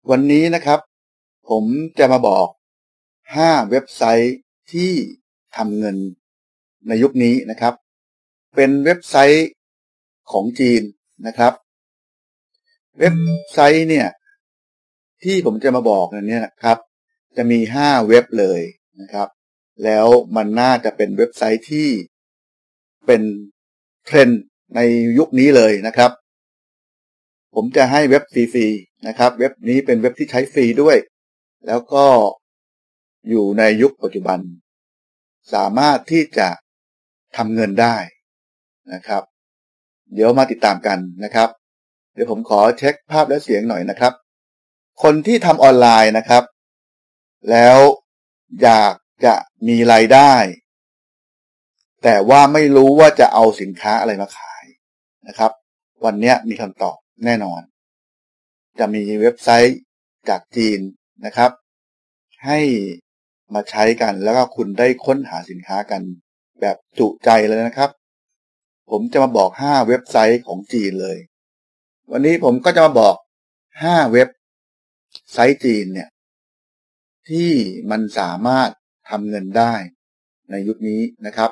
วันนี้นะครับผมจะมาบอก5เว็บไซต์ที่ทำเงินในยุคนี้นะครับเป็นเว็บไซต์ของจีนนะครับเว็บไซต์เนี่ยที่ผมจะมาบอกเนี่ยนะครับจะมี5เว็บเลยนะครับแล้วมันน่าจะเป็นเว็บไซต์ที่เป็นเทรนด์ในยุคนี้เลยนะครับผมจะให้เว็บฟรีๆนะครับเว็บนี้เป็นเว็บที่ใช้ฟรีด้วยแล้วก็อยู่ในยุคปัจจุบันสามารถที่จะทำเงินได้นะครับเดี๋ยวมาติดตามกันนะครับเดี๋ยวผมขอเช็คภาพและเสียงหน่อยนะครับคนที่ทำออนไลน์นะครับแล้วอยากจะมีรายได้แต่ว่าไม่รู้ว่าจะเอาสินค้าอะไรมาขายนะครับวันนี้มีคำตอบแน่นอนจะมีเว็บไซต์จากจีนนะครับให้มาใช้กันแล้วก็คุณได้ค้นหาสินค้ากันแบบจุใจเลยนะครับผมจะมาบอก5เว็บไซต์ของจีนเลยวันนี้ผมก็จะมาบอก5เว็บไซต์จีนเนี่ยที่มันสามารถทำเงินได้ในยุคนี้นะครับ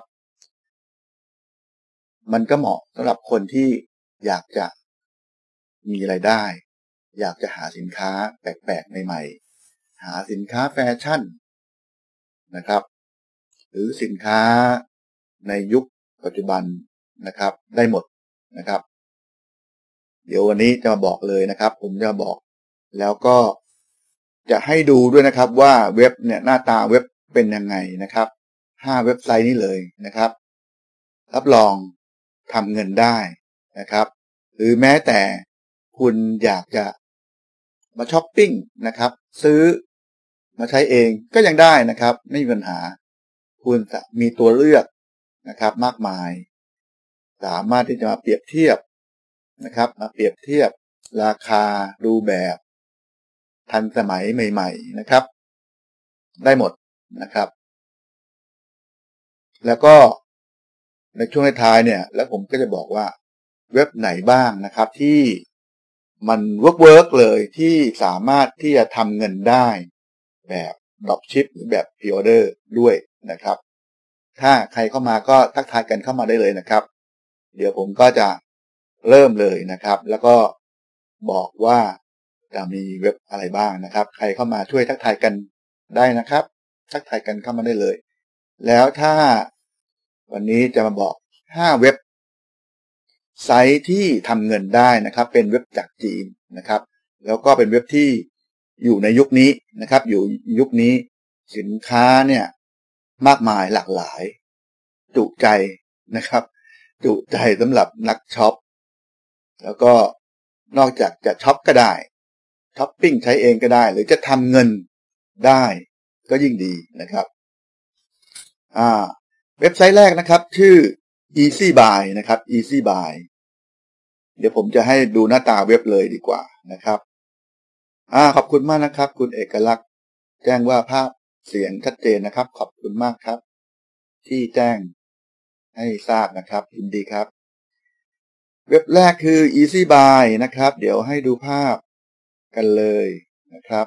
มันก็เหมาะสำหรับคนที่อยากจะมีรายได้อยากจะหาสินค้าแปลกๆใหม่ๆหาสินค้าแฟชั่นนะครับหรือสินค้าในยุคปัจจุบันนะครับได้หมดนะครับเดี๋ยววันนี้จะมาบอกเลยนะครับผมจะบอกแล้วก็จะให้ดูด้วยนะครับว่าเว็บเนี่ยหน้าตาเว็บเป็นยังไงนะครับ5เว็บไซต์นี้เลยนะครับรับรองทำเงินได้นะครับหรือแม้แต่คุณอยากจะมาช้อปปิ้งนะครับซื้อมาใช้เองก็ยังได้นะครับไม่มีปัญหาคุณจะมีตัวเลือกนะครับมากมายสามารถที่จะมาเปรียบเทียบนะครับมาเปรียบเทียบราคาดูแบบทันสมัยใหม่ๆนะครับได้หมดนะครับแล้วก็ในช่วงท้ายเนี่ยแล้วผมก็จะบอกว่าเว็บไหนบ้างนะครับที่มันเวิร์กเลยที่สามารถที่จะทำเงินได้แบบดรอปชิปหรือแบบพรีออเดอร์ด้วยนะครับถ้าใครเข้ามาก็ทักทายกันเข้ามาได้เลยนะครับเดี๋ยวผมก็จะเริ่มเลยนะครับแล้วก็บอกว่าจะมีเว็บอะไรบ้างนะครับใครเข้ามาช่วยทักทายกันได้นะครับทักทายกันเข้ามาได้เลยแล้วถ้าวันนี้จะมาบอก5เว็บไซต์ที่ทำเงินได้นะครับเป็นเว็บจากจีนนะครับแล้วก็เป็นเว็บที่อยู่ในยุคนี้นะครับอยู่ยุคนี้สินค้าเนี่ยมากมายหลากหลายจุใจนะครับจุใจสำหรับนักช็อปแล้วก็นอกจากจะช็อปก็ได้ช้อปปิ้งใช้เองก็ได้หรือจะทำเงินได้ก็ยิ่งดีนะครับเว็บไซต์แรกนะครับชื่อ Easy Buy นะครับ Easy Buy เดี๋ยวผมจะให้ดูหน้าตาเว็บเลยดีกว่านะครับขอบคุณมากนะครับคุณเอกลักษณ์แจ้งว่าภาพเสียงชัดเจนนะครับขอบคุณมากครับที่แจ้งให้ทราบนะครับยินดีครับเว็บแรกคือ Easy Buy นะครับเดี๋ยวให้ดูภาพกันเลยนะครับ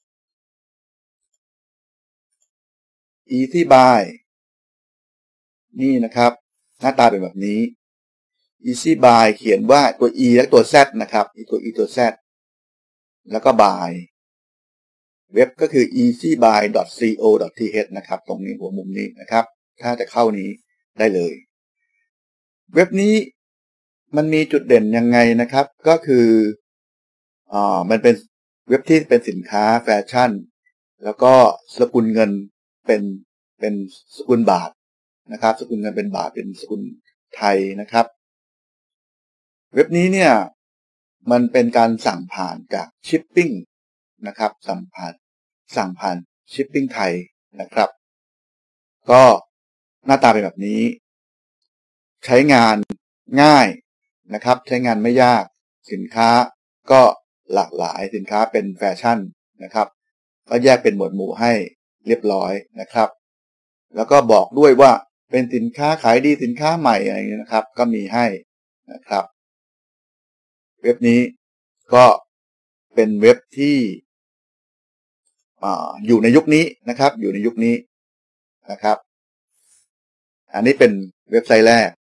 Easy Buy นี่นะครับหน้าตาเป็นแบบนี้ Easy Buy เขียนว่าตัว E และตัว Z นะครับตัว E ตัว Z แล้วก็ Buy เว็บก็คือ easybuy.co.th นะครับตรงนี้หัวมุมนี้นะครับถ้าจะเข้านี้ได้เลยเว็บนี้มันมีจุดเด่นยังไงนะครับก็คือมันเป็นเว็บที่เป็นสินค้าแฟชั่นแล้วก็สกุลเงินเป็นสกุลบาทนะครับสกุลเงินเป็นบาทเป็นสกุลไทยนะครับเว็บนี้เนี่ยมันเป็นการสั่งผ่านจากชิปปิ้งนะครับสั่งผ่านชิปปิ้งไทยนะครับก็หน้าตาเป็นแบบนี้ใช้งานง่ายนะครับใช้งานไม่ยากสินค้าก็หลากหลายสินค้าเป็นแฟชั่นนะครับก็แยกเป็นหมวดหมู่ให้เรียบร้อยนะครับแล้วก็บอกด้วยว่าเป็นสินค้าขายดีสินค้าใหม่อะไรอย่างนี้นะครับก็มีให้นะครับเว็บนี้ก็เป็นเว็บที่อยู่ในยุคนี้นะครับอยู่ในยุคนี้นะครับอันนี้เป็นเว็บไซต์แรก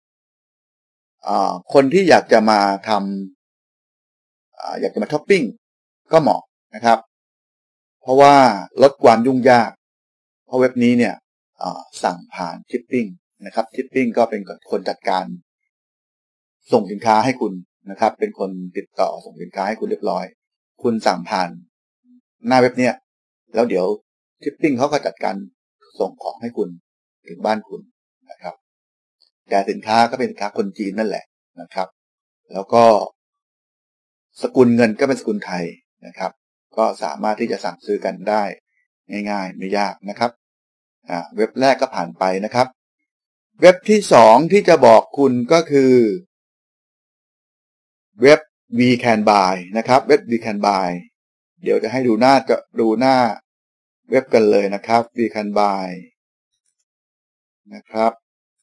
คนที่อยากจะมาทำอยากจะมาช้อปปิ้งก็เหมาะนะครับเพราะว่าลดความยุ่งยากเพราะเว็บนี้เนี่ยสั่งผ่านชิปปิ้งนะครับชิปปิ้งก็เป็นคนจัดการส่งสินค้าให้คุณนะครับเป็นคนติดต่อส่งสินค้าให้คุณเรียบร้อยคุณสั่งผ่านหน้าเว็บเนี่ยแล้วเดี๋ยวชิปปิ้งเขาก็จัดการส่งของให้คุณถึงบ้านคุณนะครับแต่สินค้าก็เป็นสินค้าคนจีนนั่นแหละนะครับแล้วก็สกุลเงินก็เป็นสกุลไทยนะครับก็สามารถที่จะสั่งซื้อกันได้ง่ายๆไม่ยากนะครับเว็บแรกก็ผ่านไปนะครับเว็บที่2ที่จะบอกคุณก็คือเว็บ We Can Buy นะครับเว็บ We Can Buy เดี๋ยวจะให้ดูหน้าเว็บกันเลยนะครับ We Can Buy นะครับ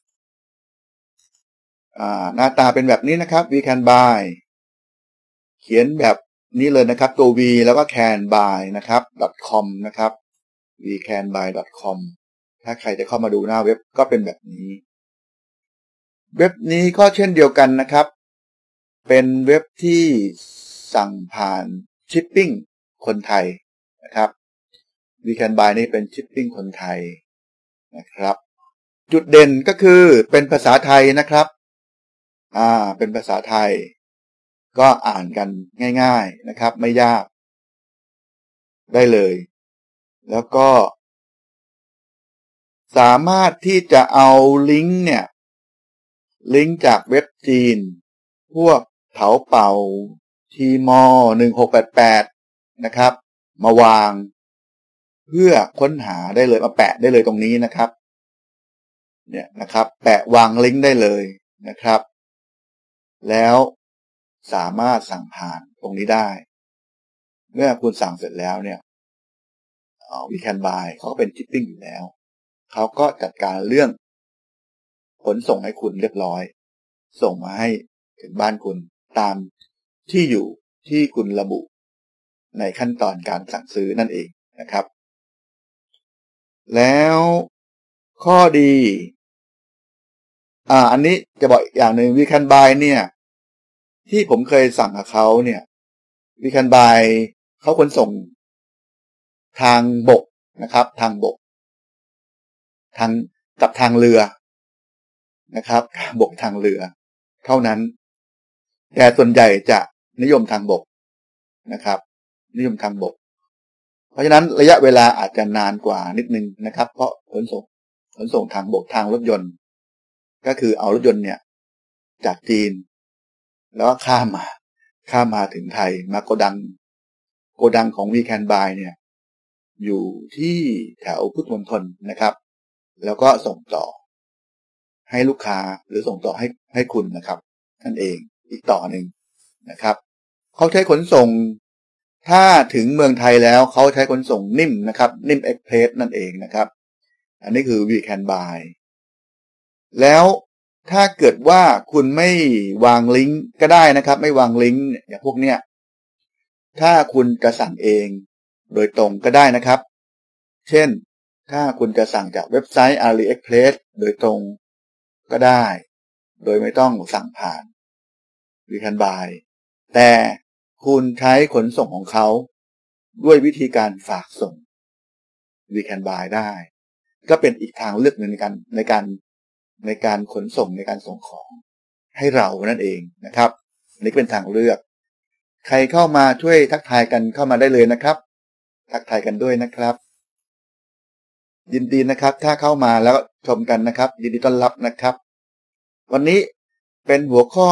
หน้าตาเป็นแบบนี้นะครับ We Can Buy เขียนแบบนี้เลยนะครับตัว V แล้วก็ Can Buy นะครับ .com นะครับ wecanbuy.com ถ้าใครจะเข้ามาดูหน้าเว็บก็เป็นแบบนี้เว็บนี้ก็เช่นเดียวกันนะครับเป็นเว็บที่สั่งผ่านชิปปิ้งคนไทยนะครับ We Can Buy นี่เป็นชิปปิ้งคนไทยนะครับจุดเด่นก็คือเป็นภาษาไทยนะครับเป็นภาษาไทยก็อ่านกันง่ายๆนะครับไม่ยากได้เลยแล้วก็สามารถที่จะเอาลิงก์เนี่ยลิงก์จากเว็บจีนพวกเถาเป่าทีมอ1688นะครับมาวางเพื่อค้นหาได้เลยมาแปะได้เลยตรงนี้นะครับเนี่ยนะครับแปะวางลิงก์ได้เลยนะครับแล้วสามารถสั่งผ่านตรงนี้ได้เมื่อคุณสั่งเสร็จแล้วเนี่ยWe Can Buy เขาก็เป็นชิปปิ้งอยู่แล้วเขาก็จัดการเรื่องขนส่งให้คุณเรียบร้อยส่งมาให้ถึงบ้านคุณตามที่อยู่ที่คุณระบุในขั้นตอนการสั่งซื้อนั่นเองนะครับแล้วข้อดีอันนี้จะบอกอย่างหนึ่ง We Can Buy เนี่ยที่ผมเคยสั่งกับเขาเนี่ย We Can Buy เขาขนส่งทางบกนะครับทางบกกับทางเรือนะครับบกทางเรือเท่านั้นแต่ส่วนใหญ่จะนิยมทางบกนะครับนิยมทางบกเพราะฉะนั้นระยะเวลาอาจจะนานกว่านิดนึงนะครับเพราะขนส่งทางบกทางรถยนต์ก็คือเอารถยนต์เนี่ยจากจีนแล้วก็ข้ามมาถึงไทยมาโกดังของ We Can Buy เนี่ยอยู่ที่แถวพุทธมณฑลนะครับแล้วก็ส่งต่อให้ลูกค้าหรือส่งต่อให้คุณนะครับนั่นเองอีกต่อหนึ่งนะครับเขาใช้ขนส่งถ้าถึงเมืองไทยแล้วเขาใช้ขนส่งนิ่มนะครับนิ่มเอ็กเพรสนั่นเองนะครับอันนี้คือ We Can Buy แล้วถ้าเกิดว่าคุณไม่วางลิงก์ก็ได้นะครับไม่วางลิงก์อย่างพวกเนี้ยถ้าคุณจะสั่งเองโดยตรงก็ได้นะครับเช่นถ้าคุณจะสั่งจากเว็บไซต์ AliExpress โดยตรงก็ได้โดยไม่ต้องสั่งผ่าน We Can Buy แต่คุณใช้ขนส่งของเขาด้วยวิธีการฝากส่ง We Can Buy ได้ก็เป็นอีกทางเลือกหนึ่งในการขนส่งในการส่งของให้เรานั่นเองนะครับอันนี้เป็นทางเลือกใครเข้ามาช่วยทักทายกันเข้ามาได้เลยนะครับทักทายกันด้วยนะครับยินดีนะครับถ้าเข้ามาแล้วชมกันนะครับยินดีต้อนรับนะครับวันนี้เป็นหัวข้อ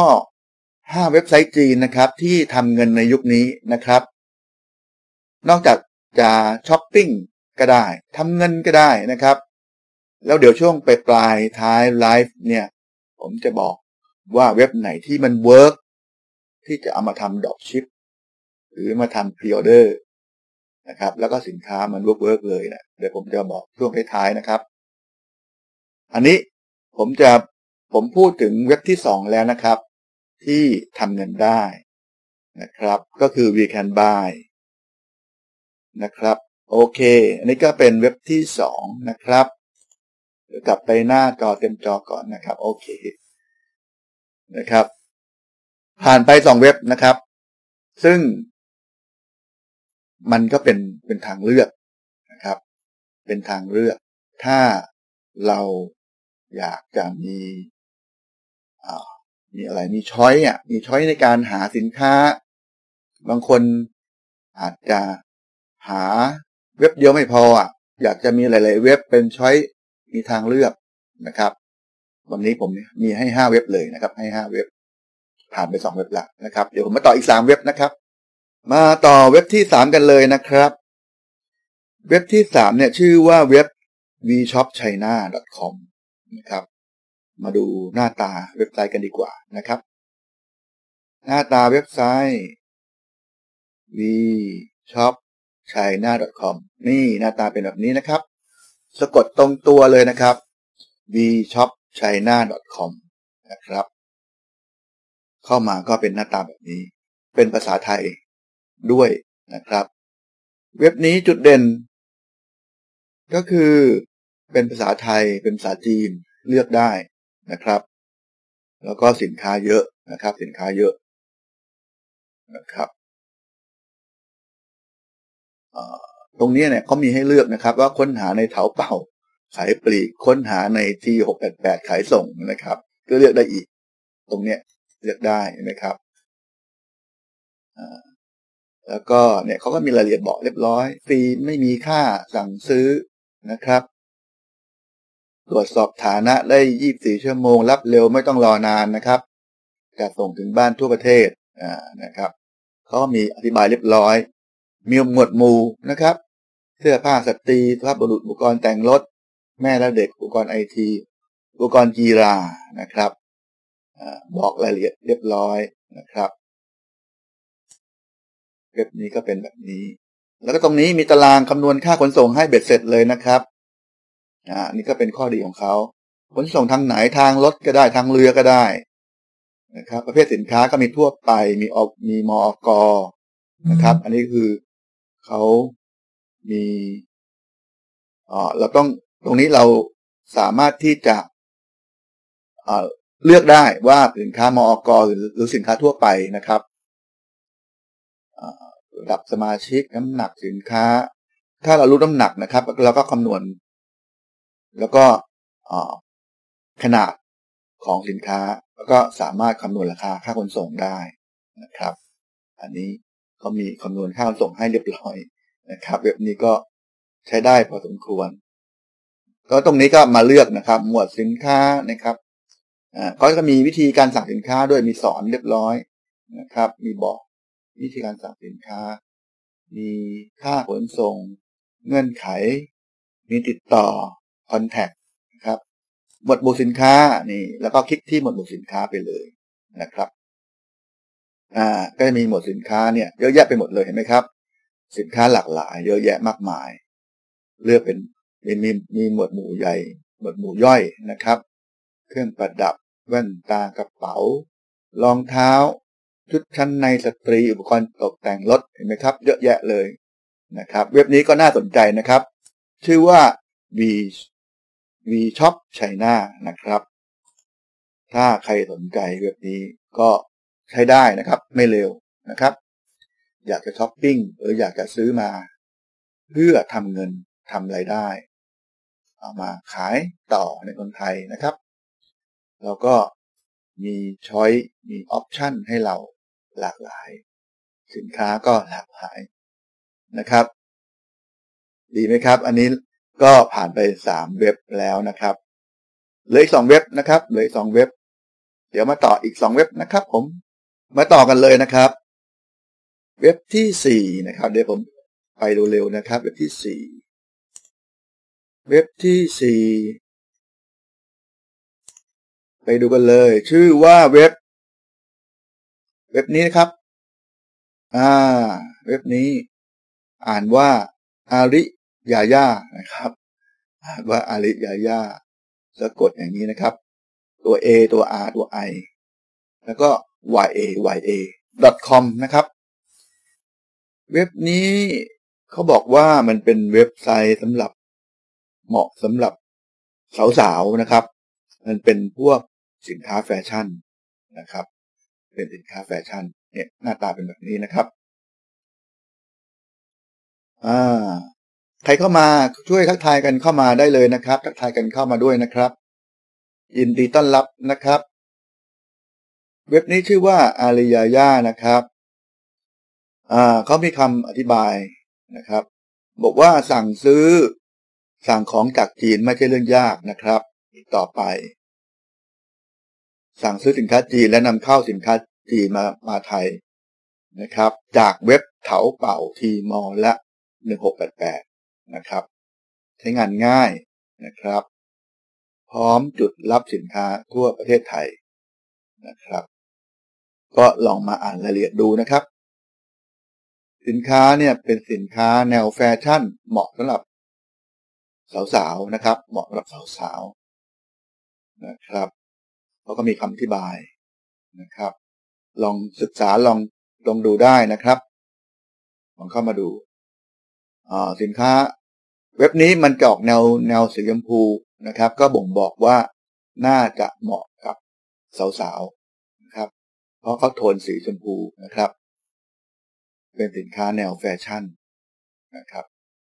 5เว็บไซต์จีนนะครับที่ทำเงินในยุคนี้นะครับนอกจากจะช้อปปิ้งก็ได้ทำเงินก็ได้นะครับแล้วเดี๋ยวช่วงปลายท้ายไลฟ์เนี่ยผมจะบอกว่าเว็บไหนที่มันเวิร์กที่จะเอามาทำดรอปชิปหรือมาทำพรีออเดอร์นะครับแล้วก็สินค้ามันเวิร์กเลยนะเดี๋ยวผมจะบอกช่วงท้ายๆนะครับอันนี้ผมพูดถึงเว็บที่2แล้วนะครับที่ทำเงินได้นะครับก็คือ We Can Buy นะครับโอเคอันนี้ก็เป็นเว็บที่2นะครับเดี๋ยวกลับไปหน้าจอเต็มจอก่อนนะครับโอเคนะครับผ่านไป2เว็บนะครับซึ่งมันก็เป็นทางเลือกนะครับเป็นทางเลือกถ้าเราอยากจะมีอะไรมีช้อยมีช้อยในการหาสินค้าบางคนอาจจะหาเว็บเดียวไม่พออยากจะมีหลายๆเว็บเป็นช้อยมีทางเลือกนะครับวันนี้ผมมีให้5เว็บเลยนะครับให้5เว็บผ่านไป2เว็บละนะครับเดี๋ยวผมมาต่ออีก3เว็บนะครับมาต่อเว็บที่3กันเลยนะครับเว็บที่3เนี่ยชื่อว่าเว็บ vshopchina.com นะครับมาดูหน้าตาเว็บไซต์กันดีกว่านะครับหน้าตาเว็บไซต์ vshopchina.com นี่หน้าตาเป็นแบบนี้นะครับสะกดตรงตัวเลยนะครับ vshopchina.com นะครับเข้ามาก็เป็นหน้าตาแบบนี้เป็นภาษาไทยด้วยนะครับเว็บนี้จุดเด่นก็คือเป็นภาษาไทยเป็นภาษาจีนเลือกได้นะครับแล้วก็สินค้าเยอะนะครับสินค้าเยอะนะครับตรงนี้เนี่ยเขามีให้เลือกนะครับว่าค้นหาในเถาเป่าขายปลีกค้นหาใน G688 ขายส่งนะครับก็เลือกได้อีกตรงเนี้ยเลือกได้นะครับแล้วก็เนี่ยเขาก็มีรายละเอียดบอกเรียบร้อยฟรีไม่มีค่าสั่งซื้อนะครับตรวจสอบฐานะได้24ชั่วโมงรับเร็วไม่ต้องรอนานนะครับจะส่งถึงบ้านทั่วประเทศนะครับเขามีอธิบายเรียบร้อยมีหมวดหมู่นะครับเสื้อผ้าสตรีสุภาพบุรุษอุปกรณ์แต่งรถแม่และเด็กอุปกรณ์ไอทีอุปกรณ์กีฬานะครับบอกรายละเอียดเรียบร้อยนะครับเว็บนี้ก็เป็นแบบนี้แล้วก็ตรงนี้มีตารางคำนวณค่าขนส่งให้เบ็ดเสร็จเลยนะครับนี่ก็เป็นข้อดีของเขาขนส่งทางไหนทางรถก็ได้ทางเรือก็ได้นะครับประเภทสินค้าก็มีทั่วไปมีมอก.นะครับอันนี้คือเขามีเราต้องตรงนี้เราสามารถที่จะเลือกได้ว่าสินค้ามอก.หรือสินค้าทั่วไปนะครับระดับสมาชิกน้ำหนักสินค้าถ้าเรารู้น้ำหนักนะครับเราก็คำนวณแล้วก็ขนาดของสินค้าแล้วก็สามารถคำนวณราคาค่าขนส่งได้นะครับอันนี้เขามีคำนวณค่าขนส่งให้เรียบร้อยนะครับเว็บนี้ก็ใช้ได้พอสมควรก็ตรงนี้ก็มาเลือกนะครับหมวดสินค้านะครับเขาจะมีวิธีการสั่งสินค้าด้วยมีสอนเรียบร้อยนะครับมีบอกวิธีการสั่งสินค้ามีค่าขนส่งเงื่อนไขมีติดต่อคอนแทคนะครับหมวดหมู่สินค้านี่แล้วก็คลิกที่หมวดหมู่สินค้าไปเลยนะครับก็จะมีหมวดสินค้าเนี่ยเยอะแยะไปหมดเลยเห็นไหมครับสินค้าหลากหลายเยอะแยะมากมายเลือกเป็นมีหมวดหมู่ใหญ่หมวดหมู่ย่อยนะครับเครื่องประดับแว่นตากระเป๋ารองเท้าชุดชั้นในสตรีอุปกรณ์ตกแต่งรถเห็นไหมครับเยอะแยะเลยนะครับเว็บนี้ก็น่าสนใจนะครับชื่อว่า vshopchina นะครับถ้าใครสนใจเว็บนี้ก็ใช้ได้นะครับไม่เร็วนะครับอยากจะช้อปปิ้งหรืออยากจะซื้อมาเพื่อทำเงินทำรายได้เอามาขายต่อในคนไทยนะครับแล้วก็มีช้อยมีออปชั่นให้เราหลากหลายสินค้าก็หลากหลายนะครับดีไหมครับอันนี้ก็ผ่านไป3เว็บแล้วนะครับเหลืออีก2เว็บนะครับเหลืออีก2เว็บเดี๋ยวมาต่ออีก2เว็บนะครับผมมาต่อกันเลยนะครับเว็บที่4นะครับเดี๋ยวผมไปเร็วๆนะครับเว็บที่4เว็บที่4ไปดูกันเลยชื่อว่าเว็บนี้นะครับเว็บนี้อ่านว่าอาริยาย่านะครับอ่านว่าอาริยาย่าสะกดอย่างนี้นะครับตัว A ตัว R ตัว I แล้วก็ ya.com นะครับเว็บนี้เขาบอกว่ามันเป็นเว็บไซต์เหมาะสำหรับสาวๆนะครับมันเป็นพวกสินค้าแฟชั่นนะครับเป็นสินค้าแฟชั่นเนี่ยหน้าตาเป็นแบบนี้นะครับใครเข้ามาช่วยทักทายกันเข้ามาได้เลยนะครับทักทายกันเข้ามาด้วยนะครับยินดีต้อนรับนะครับเว็บนี้ชื่อว่าอาริยาย่านะครับเขามีคำอธิบายนะครับบอกว่าสั่งของจากจีนไม่ใช่เรื่องยากนะครับอีกต่อไปสั่งซื้อสินค้าจีนและนำเข้าสินค้าจีนมาไทยนะครับจากเว็บเถาเป่าทีมอลและ1688นะครับใช้งานง่ายนะครับพร้อมจุดรับสินค้าทั่วประเทศไทยนะครับก็ลองมาอ่านรายละเอียดดูนะครับสินค้าเนี่ยเป็นสินค้าแนวแฟชั่นเหมาะสำหรับสาวๆนะครับเหมาะสำหรับสาวๆนะครับเขาก็มีคำอธิบายนะครับลองศึกษาลองดูได้นะครับลองเข้ามาดูสินค้าเว็บนี้มันจะออกแนวสีชมพูนะครับก็บ่งบอกว่าน่าจะเหมาะกับสาวๆนะครับเพราะเขาโทนสีชมพูนะครับเป็นสินค้าแนวแฟชั่นนะครับ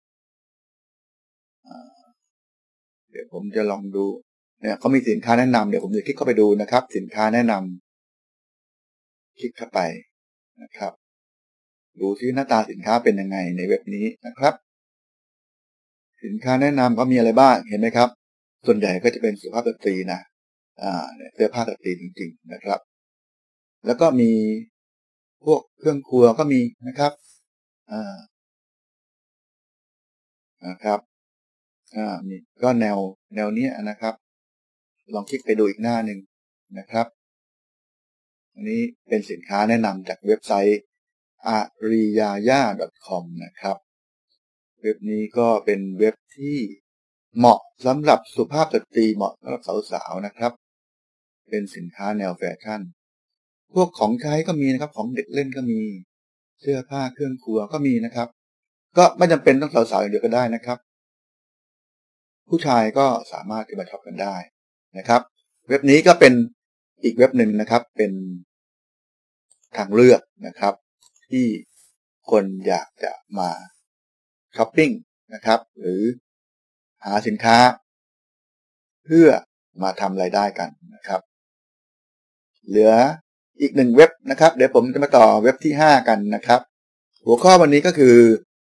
เดี๋ยวผมจะลองดูเนี่ยเขามีสินค้าแนะนำเดี๋ยวผมจะคลิกเข้าไปดูนะครับสินค้าแนะนำคลิกเข้าไปนะครับดูที่หน้าตาสินค้าเป็นยังไงในเว็บนี้นะครับสินค้าแนะนำเขามีอะไรบ้างเห็นไหมครับส่วนใหญ่ก็จะเป็นสุภาพสตรีนะเสื้อผ้าสตรีจริงๆนะครับแล้วก็มีพวกเครื่องครัวก็มีนะครับมีก็แนวนี้นะครับลองคลิกไปดูอีกหน้าหนึ่งนะครับอันนี้เป็นสินค้าแนะนำจากเว็บไซต์ ariyaya.com นะครับเว็บนี้ก็เป็นเว็บที่เหมาะสำหรับสุภาพสตรีเหมาะสำหรับสาวๆนะครับเป็นสินค้าแนวแฟชั่นพวกของใช้ก็มีนะครับของเด็กเล่นก็มีเสื้อผ้าเครื่องครัวก็มีนะครับก็ไม่จำเป็นต้องสาวๆอย่างเดียวก็ได้นะครับผู้ชายก็สามารถที่มาช็อปกันได้นะครับเว็บนี้ก็เป็นอีกเว็บหนึ่งนะครับเป็นทางเลือกนะครับที่คนอยากจะมาช้อปปิ้งนะครับหรือหาสินค้าเพื่อมาทำรายได้กันนะครับเหลืออีกหนึ่งเว็บนะครับเดี๋ยวผมจะมาต่อเว็บที่5กันนะครับหัวข้อวันนี้ก็คือ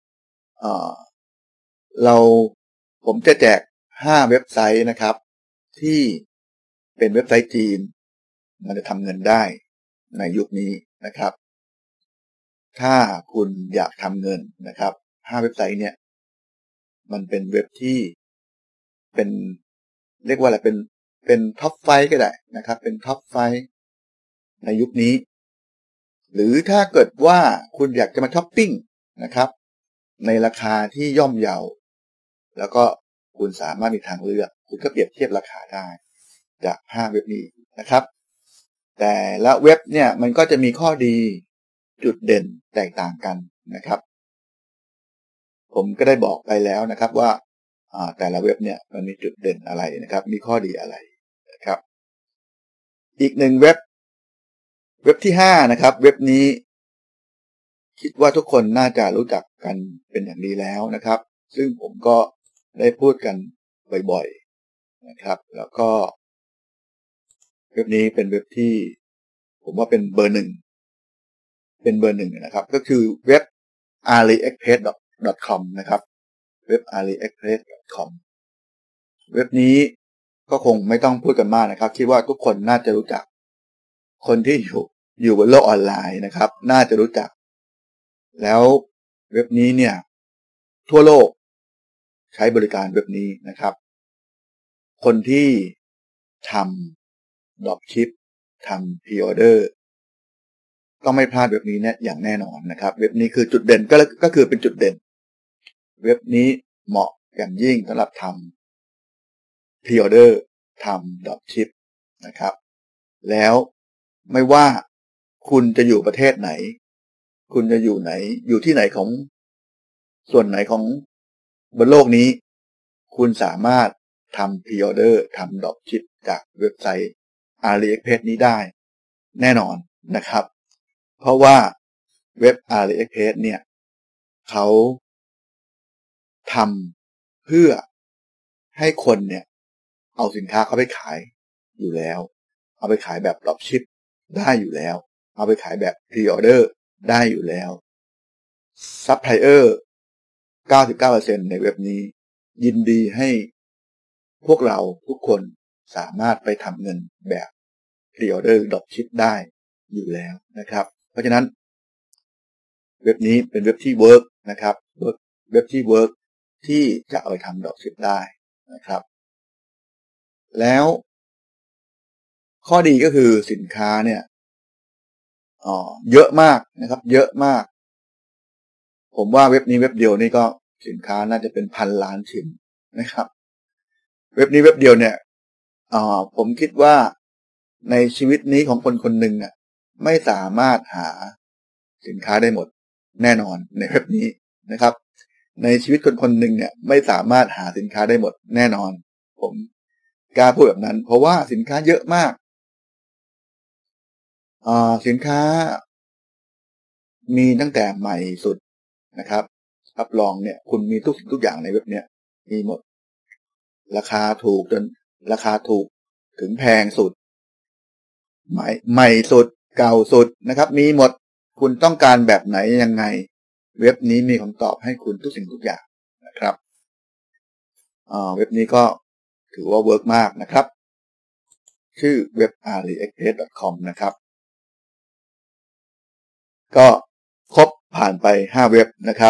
ผมจะแจก5เว็บไซต์นะครับที่เป็นเว็บไซต์จีนมันจะทำเงินได้ในยุคนี้นะครับถ้าคุณอยากทำเงินนะครับ5เว็บไซต์เนี่ยมันเป็นเว็บที่เป็นเรียกว่าอะไรเป็นท็อปไฟว์ก็ได้นะครับเป็นท็อปไฟว์ในยุคนี้หรือถ้าเกิดว่าคุณอยากจะมาช้อปปิ้งนะครับในราคาที่ย่อมเยาแล้วก็คุณสามารถมีทางเลือกคุณก็เปรียบเทียบราคาได้จาก5เว็บนี้นะครับแต่ละเว็บเนี่ยมันก็จะมีข้อดีจุดเด่นแตกต่างกันนะครับผมก็ได้บอกไปแล้วนะครับว่าแต่ละเว็บเนี่ยมันมีจุดเด่นอะไรนะครับมีข้อดีอะไรนะครับอีกหนึ่งเว็บที่5นะครับเว็บนี้คิดว่าทุกคนน่าจะรู้จักกันเป็นอย่างดีแล้วนะครับซึ่งผมก็ได้พูดกันบ่อยๆนะครับแล้วก็เว็บนี้เป็นเว็บที่ผมว่าเป็นเบอร์หนึ่งนะครับก็คือเว็บ aliexpress.com นะครับเว็บ aliexpress.com เว็บนี้ก็คงไม่ต้องพูดกันมากนะครับคิดว่าทุกคนน่าจะรู้จักคนที่อยู่บนโลกออนไลน์นะครับน่าจะรู้จักแล้วเว็บนี้เนี่ยทั่วโลกใช้บริการเว็บนี้นะครับคนที่ทำดรอปชิปทำพรีออเดอร์ต้องไม่พลาดเว็บนี้เนี่ยอย่างแน่นอนนะครับเว็บนี้คือจุดเด่นก็คือเป็นจุดเด่นเว็บนี้เหมาะอย่างยิ่งสำหรับทำพรีออเดอร์ทำดรอปชิปนะครับแล้วไม่ว่าคุณจะอยู่ประเทศไหนคุณจะอยู่ที่ไหนของส่วนไหนของบนโลกนี้คุณสามารถทำพรีออเดอร์ทำดรอปชิปจากเว็บไซต์ AliExpress นี้ได้แน่นอนนะครับเพราะว่าเว็บ AliExpress เนี่ยเขาทำเพื่อให้คนเนี่ยเอาสินค้าเขาไปขายอยู่แล้วเอาไปขายแบบดรอปชิปได้อยู่แล้วเอาไปขายแบบพรีออเดอร์ได้อยู่แล้วซัพพลายเออร์ 99% ในเว็บนี้ยินดีให้พวกเราทุกคนสามารถไปทำเงินแบบพรีออเดอร์ดรอปชิปได้อยู่แล้วนะครับเพราะฉะนั้นเว็บนี้เป็นเว็บที่เวิร์กนะครับเว็บที่เวิร์กที่จะเอาไปทำดรอปชิปได้นะครับแล้วข้อดีก็คือสินค้าเนี่ยเยอะมากนะครับเยอะมากผมว่าเว็บนี้เว็บเดียวนี่ก็สินค้าน่าจะเป็นพันล้านชิ้นนะครับเว็บนี้เว็บเดียวเนี่ยผมคิดว่าในชีวิตนี้ของคนคนหนึ่งไม่สามารถหาสินค้าได้หมดแน่นอนในเว็บนี้นะครับในชีวิตคนคนหนึ่งเนี่ยไม่สามารถหาสินค้าได้หมดแน่นอนผมกล้าพูดแบบนั้นเพราะว่าสินค้าเยอะมากสินค้ามีตั้งแต่ใหม่สุดนะครับรับรองเนี่ยคุณมีทุกสิ่งทุกอย่างในเว็บเนี้ยมีหมดราคาถูกจนราคาถูกถึงแพงสุดใหม่สุดเก่าสุดนะครับมีหมดคุณต้องการแบบไหนยังไงเว็บนี้มีคำตอบให้คุณทุกสิ่งทุกอย่างนะครับเว็บนี้ก็ถือว่าเวิร์กมากนะครับชื่อเว็บ aliexpress.com นะครับก็ครบผ่านไป5เว็บนะครับ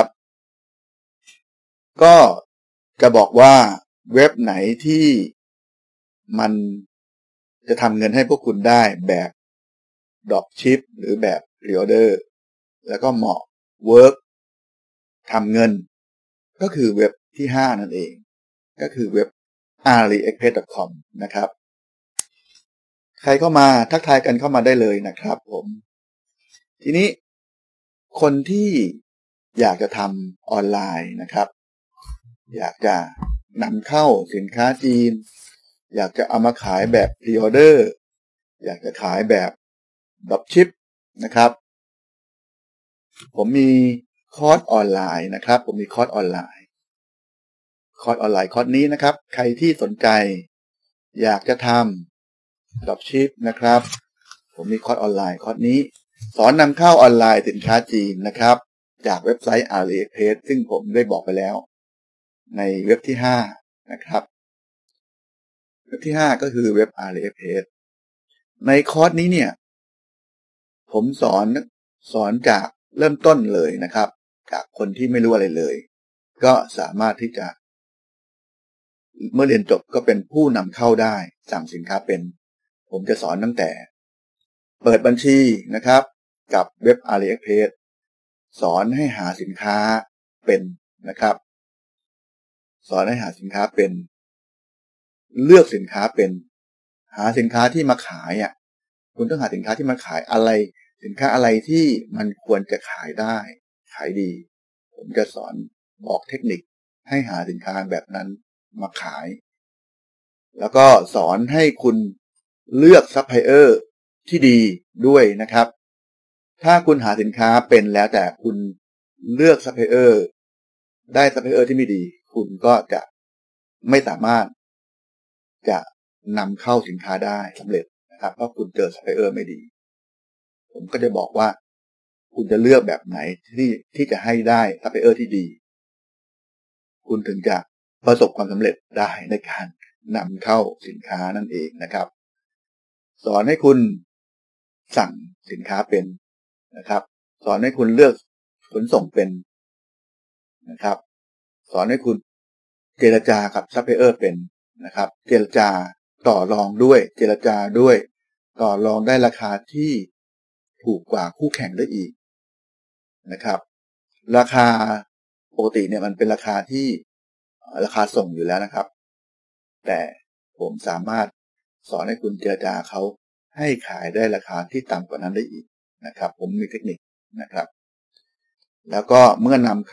ก็จะบอกว่าเว็บไหนที่มันจะทำเงินให้พวกคุณได้แบบดรอปชิปหรือแบบพรีออเดอร์แล้วก็เหมาะเวิร์กทำเงินก็คือเว็บที่5นั่นเองก็คือเว็บ aliexpress.com นะครับใครเข้ามาทักทายกันเข้ามาได้เลยนะครับผมทีนี้คนที่อยากจะทำออนไลน์นะครับอยากจะนำเข้าสินค้าจีนอยากจะเอามาขายแบบพรีออเดอร์อยากจะขายแบบดรอปชิปนะครับผมมีคอร์สออนไลน์นะครับผมมีคอร์สออนไลน์คอร์สนี้นะครับใครที่สนใจอยากจะทำดรอปชิปนะครับผมมีคอร์สออนไลน์คอร์สนี้สอนนำเข้าออนไลน์สินค้าจีนนะครับจากเว็บไซต์ AliExpress ซึ่งผมได้บอกไปแล้วในเว็บที่5นะครับเว็บที่5ก็คือเว็บ AliExpress ในคอร์สนี้เนี่ยผมสอนจากเริ่มต้นเลยนะครับจากคนที่ไม่รู้อะไรเลยก็สามารถที่จะเมื่อเรียนจบก็เป็นผู้นำเข้าได้สั่งสินค้าเป็นผมจะสอนตั้งแต่เปิดบัญชีนะครับกับเว็บ AliExpress สอนให้หาสินค้าเป็นนะครับสอนให้หาสินค้าเป็นเลือกสินค้าเป็นหาสินค้าที่มาขายคุณต้องหาสินค้าที่มาขายอะไรสินค้าอะไรที่มันควรจะขายได้ขายดีผมจะสอนบอกเทคนิคให้หาสินค้าแบบนั้นมาขายแล้วก็สอนให้คุณเลือกซัพพลายเออร์ที่ดีด้วยนะครับถ้าคุณหาสินค้าเป็นแล้วแต่คุณเลือกซัพพลายเออร์ได้ซัพพลายเออร์ที่ไม่ดีคุณก็จะไม่สามารถจะนำเข้าสินค้าได้สำเร็จนะครับเพราะคุณเจอซัพพลายเออร์ไม่ดีผมก็จะบอกว่าคุณจะเลือกแบบไหนที่จะให้ได้ซัพพลายเออร์ที่ดีคุณถึงจะประสบความสำเร็จได้ในการนำเข้าสินค้านั่นเองนะครับสอนให้คุณสั่งสินค้าเป็นนะครับสอนให้คุณเลือกขนส่งเป็นนะครับสอนให้คุณเจรจากับซัพพลายเออร์เป็นนะครับเจรจาต่อรองด้วยเจรจาด้วยต่อรองได้ราคาที่ถูกกว่าคู่แข่งได้อีกนะครับราคาปกติเนี่ยมันเป็นราคาที่ราคาส่งอยู่แล้วนะครับแต่ผมสามารถสอนให้คุณเจรจาเขาให้ขายได้ราคาที่ต่ำกว่านั้นได้อีกนะครับผมมีเทคนิคนะครับแล้วก็เมื่อนำเข้า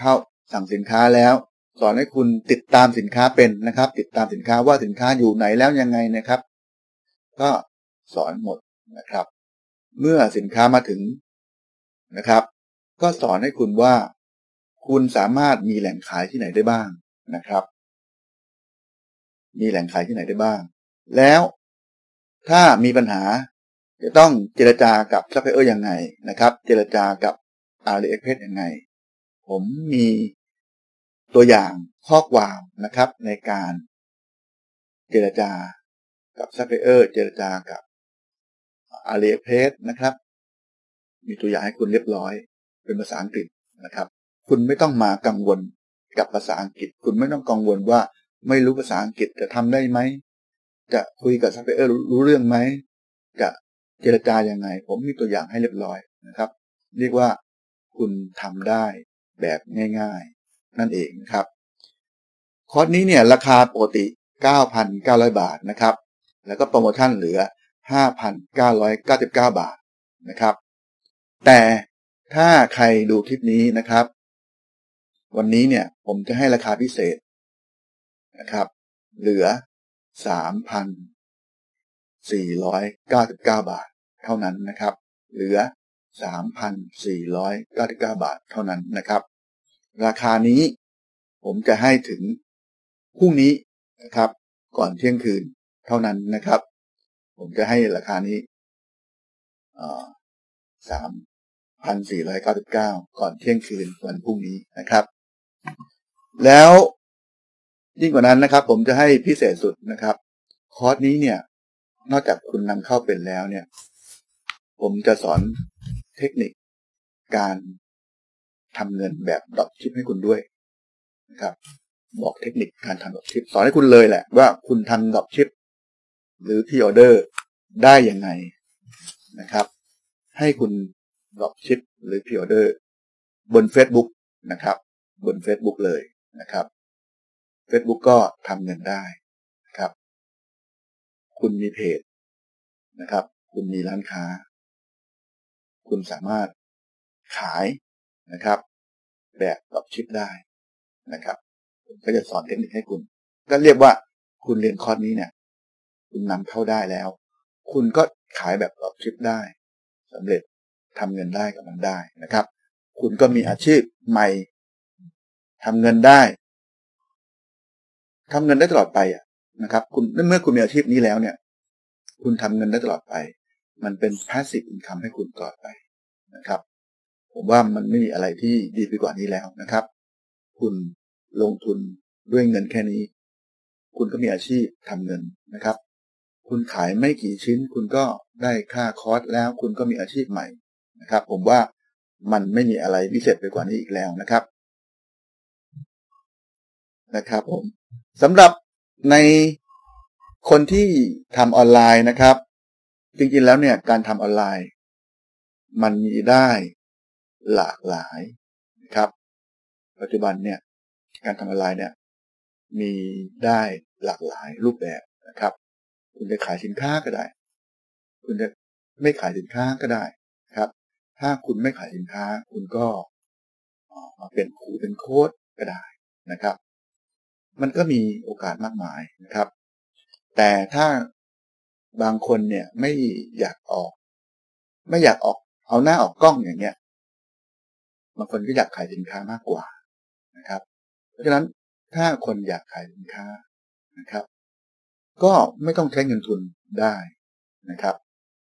สั่งสินค้าแล้วสอนให้คุณติดตามสินค้าเป็นนะครับติดตามสินค้าว่าสินค้าอยู่ไหนแล้วยังไงนะครับก็สอนหมดนะครับเมื่อสินค้ามาถึงนะครับก็สอนให้คุณว่าคุณสามารถมีแหล่งขายที่ไหนได้บ้างนะครับมีแหล่งขายที่ไหนได้บ้างแล้วถ้ามีปัญหาจะต้องเจรจากับซัพพลายเออร์ยังไงนะครับเจรจากับ AliExpress ยังไงผมมีตัวอย่างข้อความนะครับในการเจรจากับซัพพลายเออร์เจรจากับ AliExpress นะครับมีตัวอย่างให้คุณเรียบร้อยเป็นภาษาอังกฤษนะครับคุณไม่ต้องมากังวลกับภาษาอังกฤษคุณไม่ต้องกังวลว่าไม่รู้ภาษาอังกฤษจะทำได้ไหมจะคุยกับซัพพลายเออร์รู้เรื่องไหมจะเจรจายังไงผมมีตัวอย่างให้เรียบร้อยนะครับเรียกว่าคุณทำได้แบบง่ายๆนั่นเองนะครับคอร์สนี้เนี่ยราคาปกติ 9,900 บาทนะครับแล้วก็โปรโมชั่นเหลือ 5,999 บาทนะครับแต่ถ้าใครดูคลิปนี้นะครับวันนี้เนี่ยผมจะให้ราคาพิเศษนะครับเหลือ 3,499 บาทเท่านั้นนะครับเหลือ 3,499 บาทเท่านั้นนะครับราคานี้ผมจะให้ถึงพรุ่งนี้นะครับก่อนเที่ยงคืนเท่านั้นนะครับผมจะให้ราคานี้3,499 ก่อนเที่ยงคืนวันพรุ่งนี้นะครับแล้วยิ่งกว่านั้นนะครับผมจะให้พิเศษสุดนะครับคอร์สนี้เนี่ยนอกจากคุณนำเข้าเป็นแล้วเนี่ยผมจะสอนเทคนิคการทำเงินแบบดรอปชิปให้คุณด้วยนะครับบอกเทคนิคการทำดรอปชิปสอนให้คุณเลยแหละว่าคุณทำดรอปชิปหรือพรีออเดอร์ได้ยังไงนะครับให้คุณดรอปชิปหรือพรีออเดอร์บน Facebook นะครับบน Facebook เลยนะครับ Facebook ก็ทำเงินได้นะครับคุณมีเพจนะครับคุณมีร้านค้าคุณสามารถขายนะครับแบบดรอปชิปได้นะครับผมก็จะสอนเทคนิคให้คุณก็เรียกว่าคุณเรียนคอร์สนี้เนี่ยคุณนำเข้าได้แล้วคุณก็ขายแบบดรอปชิปได้สำเร็จทำเงินได้กับมันได้นะครับคุณก็มีอาชีพใหม่ทำเงินได้ตลอดไปนะครับคุณเมื่อคุณมีอาชีพนี้แล้วเนี่ยคุณทำเงินได้ตลอดไปมันเป็น passive income ให้คุณตลอดไปนะครับผมว่ามันไม่มีอะไรที่ดีไปกว่านี้แล้วนะครับคุณลงทุนด้วยเงินแค่นี้คุณก็มีอาชีพทำเงินนะครับคุณขายไม่กี่ชิ้นคุณก็ได้ค่าคอร์สแล้วคุณก็มีอาชีพใหม่นะครับผมว่ามันไม่มีอะไรพิเศษไปกว่านี้อีกแล้วนะครับผมสำหรับในคนที่ทำออนไลน์นะครับจริงๆแล้วเนี่ยการทำออนไลน์มันมีได้หลากหลายนะครับปัจจุบันเนี่ยการทำออนไลน์เนี่ยมีได้หลากหลายรูปแบบนะครับคุณจะขายสินค้าก็ได้คุณจะไม่ขายสินค้าก็ได้ครับถ้าคุณไม่ขายสินค้าคุณก็มาเป็นครูเป็นโค้ชก็ได้นะครับมันก็มีโอกาสมากมายนะครับแต่ถ้าบางคนเนี่ยไม่อยากออกเอาหน้าออกกล้องอย่างเงี้ยบางคนก็อยากขายสินค้ามากกว่านะครับเพราะฉะนั้นถ้าคนอยากขายสินค้านะครับก็ไม่ต้องใช้เงินทุนได้นะครับ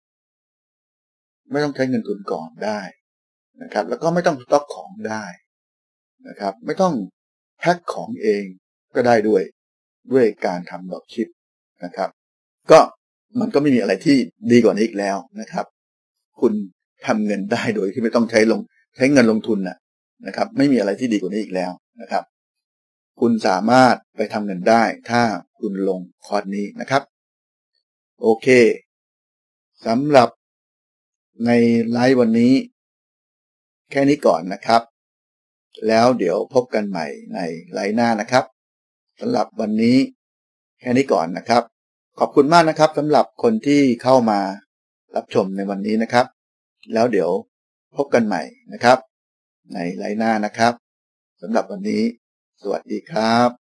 ไม่ต้องใช้เงินทุนก่อนได้นะครับแล้วก็ไม่ต้องสต็อกของได้นะครับไม่ต้องแพ็คของเองก็ได้ด้วยการทำดรอปชิปนะครับก็มันก็ไม่มีอะไรที่ดีกว่านี้อีกแล้วนะครับคุณทำเงินได้โดยที่ไม่ต้องใช้เงินลงทุนนะครับไม่มีอะไรที่ดีกว่านี้อีกแล้วนะครับคุณสามารถไปทำเงินได้ถ้าคุณลงคอร์สนี้นะครับโอเคสำหรับในไลฟ์วันนี้แค่นี้ก่อนนะครับแล้วเดี๋ยวพบกันใหม่ในไลฟ์หน้านะครับสำหรับวันนี้แค่นี้ก่อนนะครับขอบคุณมากนะครับสำหรับคนที่เข้ามารับชมในวันนี้นะครับแล้วเดี๋ยวพบกันใหม่นะครับในไลฟ์หน้านะครับสำหรับวันนี้สวัสดีครับ